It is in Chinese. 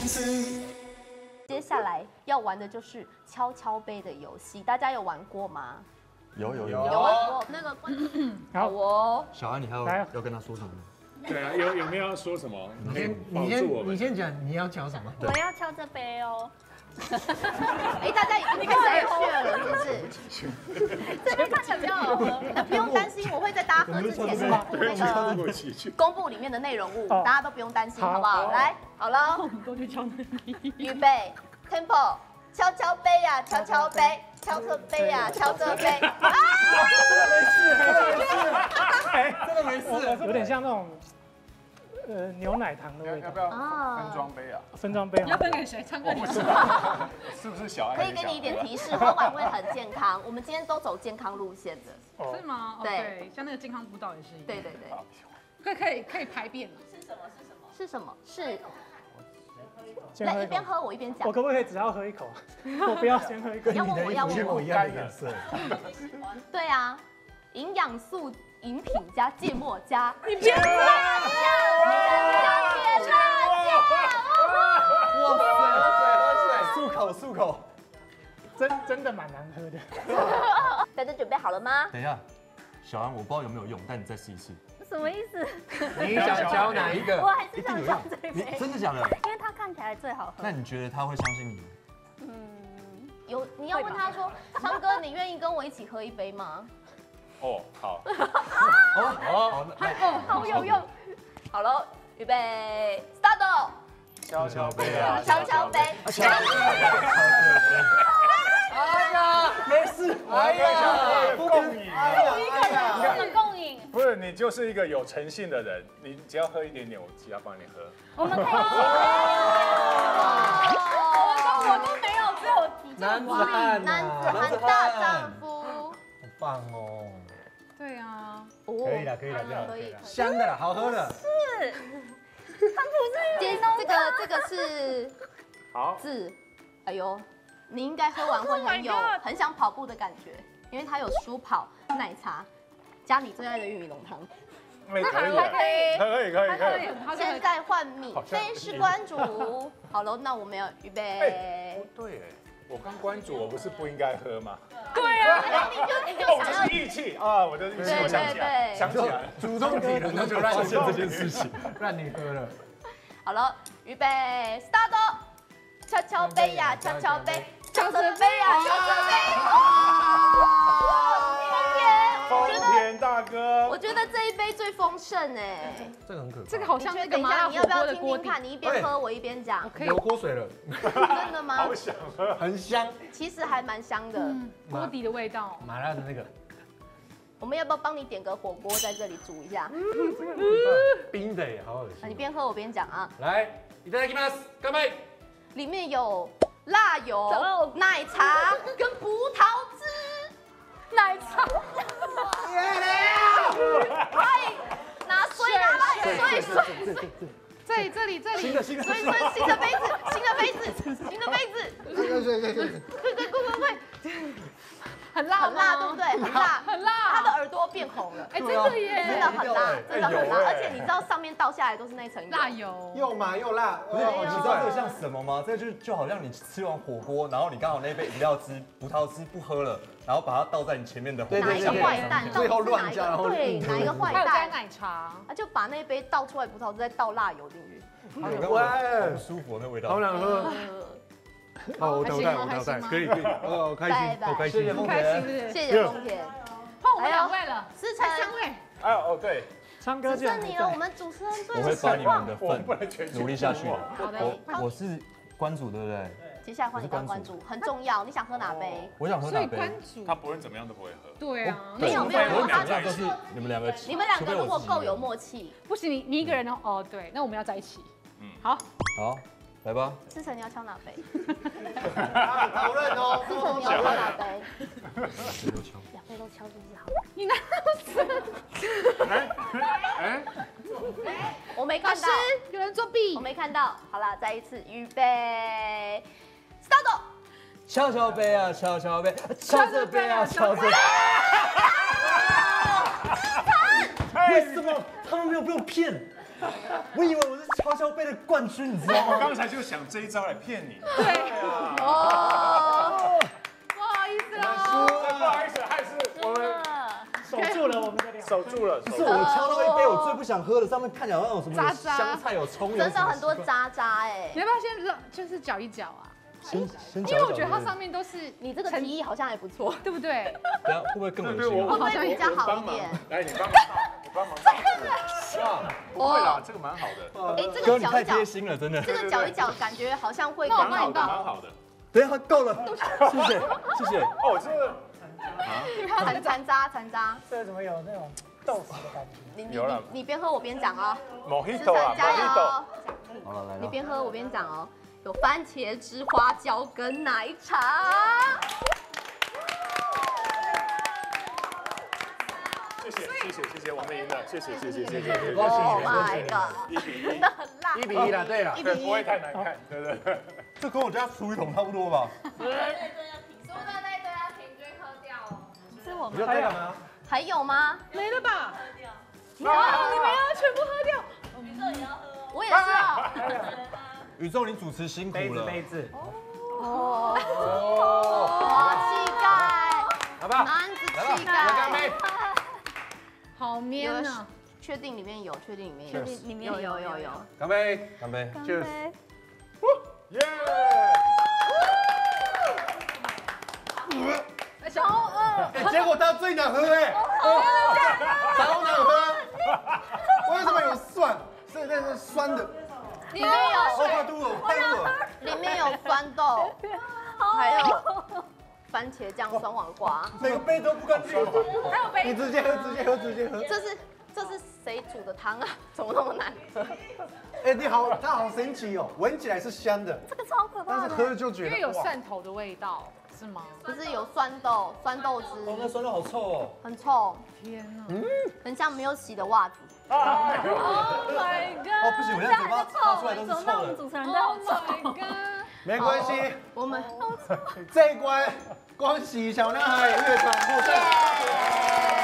接下来要玩的就是敲敲杯的游戏，大家有玩过吗？ 有有玩过那个好哦。 小安，你还要跟他说什么吗？ 对啊，有没有要说什么？ 你先讲你要讲什么？ 我要敲这杯哦。 哎，大家已经开始血了，是不是？ 这边看起来比较好喝。 那不用担心，我会在大家喝之前公布里面的内容物，大家都不用担心，好不好？来，好了， 我们都去敲那里。 预备 ，Tempo， 敲敲杯呀，敲敲杯，敲这杯呀，敲这杯。啊！ 真的没事， 有点像那种牛奶糖的味道。 要不要分装杯啊？ 分装杯要分给谁？唱歌你是不是小安？ 可以给你一点提示，喝完会很健康。我们今天都走健康路线的。 是吗？对，像那个健康辅导也是一样。 对对对。 可以排便。 是什么？是。 先喝一口来一边喝我一边讲。 我可不可以只要喝一口？我不要先喝一口。 要问我要问我一样的颜色。 对啊，营养素饮品加芥末加。 你别辣酱，加甜辣酱。 哇塞，喝水，漱口。 真的蛮难喝的。 大家准备好了吗？ 等一下，小安，我不知道有没有用，但你再试一次。 什么意思？ 你想教哪一个？ 我还是想敲这你杯， 真的假的？ 因为它看起来最好喝。 那你觉得他会相信你吗？ 你要问他说，昌哥，你愿意跟我一起喝一杯吗？ 哦，好。 好有用。好了，预备，start。 敲敲杯啊， 敲敲杯。 哎呀，没事。哎呀， 共饮啊！ 不能共饮。 不是，你就是一个有诚信的人，你只要喝一点点，我其他帮你喝。 我们可以一起。我都没有，只有你这种男子汉， 男子汉大丈夫。 好棒哦！ 对啊。 可以了，可以了， 可以。 香的了，好喝的。 是。它不是这个是好字，哎呦，你应该喝完会很有 Oh my god 很想跑步的感觉，因为它有舒跑、奶茶，加你最爱的玉米浓汤。 可以， 可以。 现在换米菲士关主，好了，那我们要预备。 对，我刚关注，我不是不应该喝吗？ 对啊。 你就我想要就是义气啊！我的义气，我想起来，想起来， 主动提了，那就让你这件事情， 让你喝了。 好了，预备，start！ 敲敲杯呀，敲敲杯，敲这杯呀，敲这杯。 丰田大哥， 我觉得这一杯最丰盛哎。 这个很可怕。 这个好像那个等一下， 麻辣火你要不要锅的锅底。 听听看？你一边喝，我一边讲。 流口水了， 真的吗？ 好想喝， 很香。 其实还蛮香的。 锅底的味道。 麻辣的那个。 我们要不要帮你点个火锅在这里煮一下？ 冰的也好恶心。 你边喝我边讲啊。 来，いただきます，干杯！ 里面有辣油、奶茶跟葡萄汁。奶茶。快拿水拿来，水。这里。新的杯子，新的杯子。快。很辣，对不对？很辣，他的耳朵变红了。 哎，真的耶， 真的很辣，而且你知道上面倒下来都是那层辣油， 又麻又辣。 不是，你知道这个像什么吗？这就好像你吃完火锅，然后你刚好那杯饮料汁、葡萄汁不喝了，然后把它倒在你前面的火锅哪一个坏蛋？ 最后乱加，然后对，哪一个坏还有加蛋？ 奶茶， 他就把那杯倒出来葡萄汁，再倒辣油进去。 好舒服那味道， 好想喝。好，我淘汰，可以，好开心，好开心， 谢谢丰开田， 心， 谢谢丰田。 换我们两位了， 思成， 香味。 哦对， 昌哥只剩你了，我们主持人最我会把你们的份努力下去。 好的， 我是关主，对不对？ 接下来换你当关主，很重要。你想喝哪杯？ 我想喝哪杯？ 他不论怎么样都不会喝。 对啊， 没有， 我们两个都是你们两个， 你们两个如果够有默契， 不行，你一个人哦，对，那我们要在一起。好， 好，来吧。 思成你要敲哪杯？ 讨论哦。 思成你要敲哪杯？ 都敲。 两杯都敲是不是好？ 你哪我没看到， 有人作弊我，没看到。好了，再一次，预备，start！ 敲敲杯啊，敲敲杯，敲这杯啊，敲这杯。为什么他们没有被我骗？ 我以为我是悄悄杯的冠军，你知道我吗？ 刚才就想这一招来骗你。 对啊， 哦， 不好意思啦， 不好意思，还是我们守住了我们的两分。 守住了。 不是我敲到一杯我最不想喝的，上面看起来好像有什么渣渣香菜有葱，有真的什么很多渣渣哎你。要不要先就是搅一搅啊？ 先因为我觉得它上面都是你这个提议好像还不错， 对不对？ 等下会不会更恶对我心啊？ 会不会比较好一点？ 来，你帮忙，你帮忙。不会啦，这个蛮好的， 哎，这哥你太个搅一搅， 贴心了，真的。 这个搅一搅，感觉好像会那我更帮你倒蛮好的。 等一下够了，谢谢谢谢。 哦，这个残渣。 这怎么有那种豆腐的感觉？ 有了你边喝我边讲啊，思 Mojito 啊成加油 ，Mojito。 哦！ 好了来了， 你边喝我边讲哦。有番茄汁、花椒跟奶茶。 谢谢，我们赢了，谢谢。 Oh my god！ 1比1， 真的很辣。 1比1了，对了， 对，不会太难看，对不对？ 这跟我家厨余桶差不多吧？ 输的那一堆要平均喝掉哦。 是我你要这干嘛？ 还有吗？ 没了吧？ 啊你们要全部喝掉。 我也是啊。 宇宙，你主持辛苦了。 杯子， 哦，哇，气概， 好不好？ 男子气干杯概。 好 man 啊！ 确定里面有，确定里面有， 里面有。 干杯！ 干杯！ Cheers！ 耶！ 超饿。 结果它最难喝哎，超难喝。为什么有蒜？是那是酸的。 里面有我快吐了，我快吐了。 里面有酸豆，还有番茄酱、酸黄瓜。 每个杯都不干净。 你直接喝，直接喝，直接喝。 这是谁煮的汤啊？怎么那么难喝？ 哎，你好，它好神奇哦，闻起来是香的， 这个超可但是喝了就觉得因为有蒜头的味道，是吗？ 不是有酸豆汁， 哦，那酸豆好臭哦。 很臭， 天哪很像没有洗的袜子。 ！Oh my 哦 god！ 不行，我现在嘴巴插出来都是臭的。 主持人在 Oh my god！ 没关系， 我们这一关恭喜小男孩越闯过关。